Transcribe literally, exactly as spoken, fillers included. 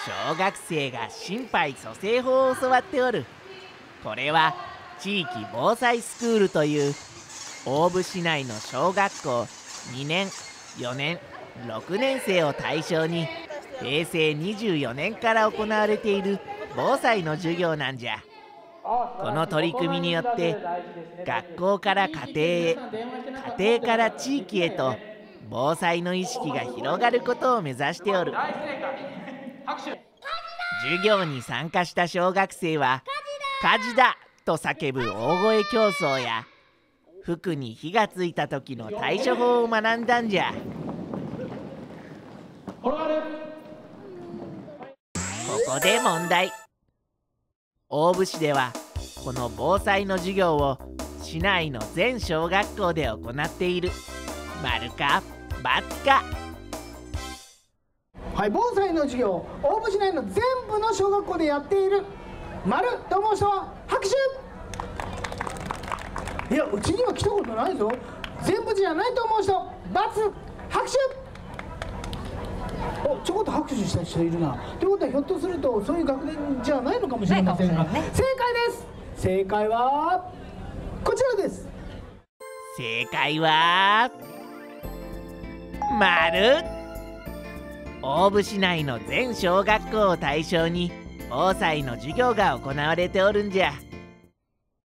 小学生が心肺蘇生法を教わっておる。これは地域防災スクールという大府市内の小学校にねんよねんろくねん生を対象にへいせいにじゅうよねんから行われている防災の授業なんじゃ。この取り組みによって学校から家庭へ、家庭から地域へと防災の意識が広がることを目指しておる。授業に参加した小学生は「火事だ!」と叫ぶ大声競争や服に火がついた時の対処法を学んだんじゃ。ここで問題。大府市ではこの防災の授業を市内の全小学校で行っている。丸か×か。 はい、防災の授業大府市内の全部の小学校でやっている。丸と思う人は拍手。いや、うちには来たことないぞ。全部じゃないと思う人×拍手。お、ちょこっと拍手した人いるな。ということはひょっとするとそういう学年じゃないのかもしれませんが、ね、正解です。正解はこちらです。 正解は丸。大府市内の全小学校を対象に防災の授業が行われておるんじゃ。